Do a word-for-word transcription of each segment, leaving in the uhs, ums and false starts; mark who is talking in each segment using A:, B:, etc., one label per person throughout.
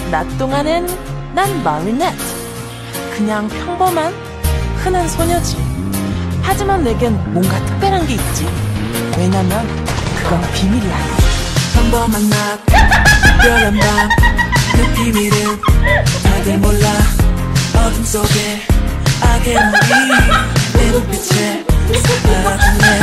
A: 낮 동안엔 난 마리넷. 그냥 평범한 흔한 소녀지. 하지만 내겐 뭔가 특별한 게 있지. 왜냐면 그건 비밀이야.
B: 평범한 낮, 특별한 밤, 그 비밀은 다들 몰라. 어둠 속에 악의 무리 내 눈빛에 사라졌네.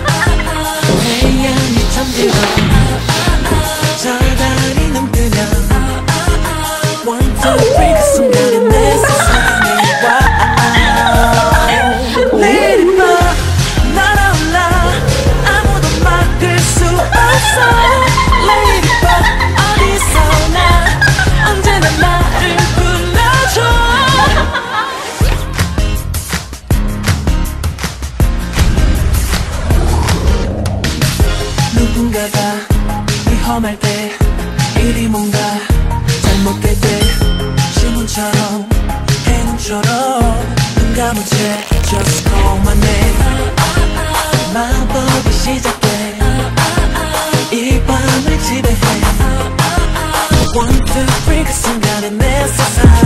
B: 태양이 잠들고 저 달이 눈뜨면 One, two, three 그 순간에 내 세상이 와. Let it fall, 날아올라 아무도 막을 수 없어. Let it fall, 어디서나 언제나 나를 불러줘. 누군가가 위험할 때 일이 뭔가 잘못될 때 신문처럼 해눈처럼 눈 감은 채 Just call my name. 마법이 시작돼 이 밤을 지배해. One, two, three 그 순간에 내 세상